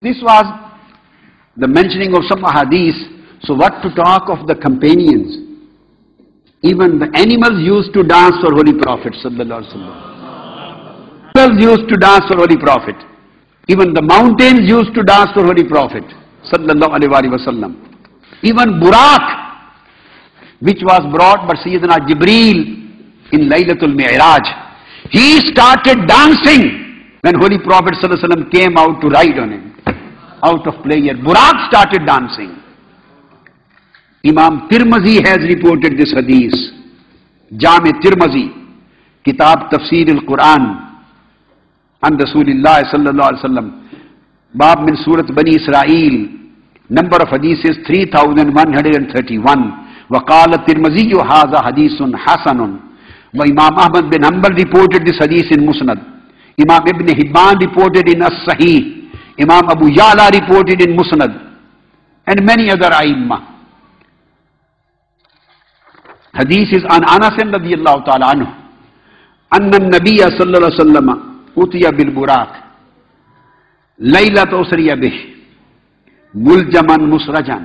This was the mentioning of some hadith. So what to talk of the companions? Even the animals used to dance for Holy Prophet sallallahu alaihi wasallam. Animals used to dance for Holy Prophet. Even the mountains used to dance for Holy Prophet sallallahu alaihi wasallam. Even Buraq, which was brought by Sayyidina Jibreel in Laylatul Mi'raj, he started dancing when Holy Prophet sallallahu alaihi wasallam came out to ride on him, out of pleasure. Buraq started dancing. Imam Tirmizi has reported this hadith. Jami Tirmizi, Kitab Tafsir al-Quran, and Rasulullah sallallahu alaihi wasallam, Bab min Surat Bani Israel, number of hadith is 3131. وقال الترمذي هذا حديث حسن. Imam Ahmad bin Hanbal reported this hadith in Musnad. Imam Ibn Hibban reported in As-Sahih. Imam Abu Ya'la reported in Musnad, and many other A'immah. Hadith is an Anas radiyallahu ta'ala anhu. Anna an-Nabiyya sallallahu alaihi wasallam utiya bil buraq laylat usriya bih muljaman musrajan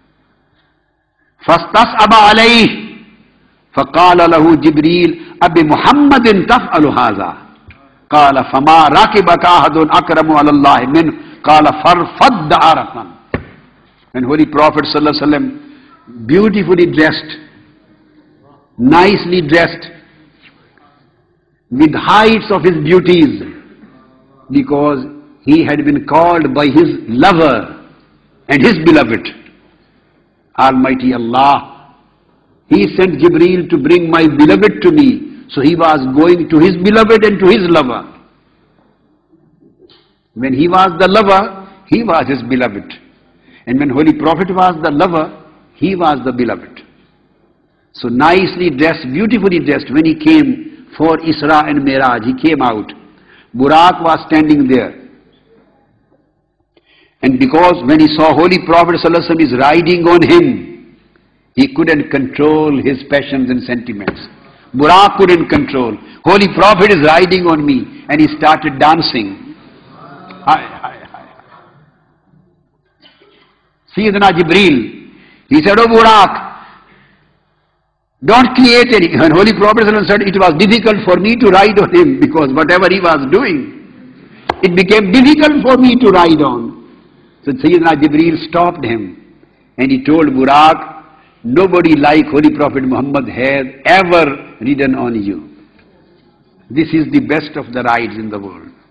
fastas'aba alayhi فقال له جبريل أبي محمد تفعل هذا قال فما راكبك أحد أكرم على الله منه قال فرفد عرقا. And Holy Prophet sallallahu alaihi wasallam, beautifully dressed, nicely dressed, with heights of his beauties, because he had been called by his lover and his beloved, Almighty Allah. He sent Jibreel to bring my beloved to me. So he was going to his beloved and to his lover. When he was the lover, he was his beloved. And when Holy Prophet was the lover, he was the beloved. So nicely dressed, beautifully dressed, when he came for Isra and Miraj, he came out. Buraq was standing there. And because when he saw Holy Prophet ﷺ is riding on him, he couldn't control his passions and sentiments. Buraq couldn't control. Holy Prophet is riding on me, and he started dancing. Sayyidina Jibreel, he said, "Oh Buraq, don't create any." And Holy Prophet said, "It was difficult for me to ride on him, because whatever he was doing, it became difficult for me to ride on." So Sayyidina Jibreel stopped him, and he told Buraq, "Nobody like Holy Prophet Muhammad has ever ridden on you. This is the best of the rides in the world."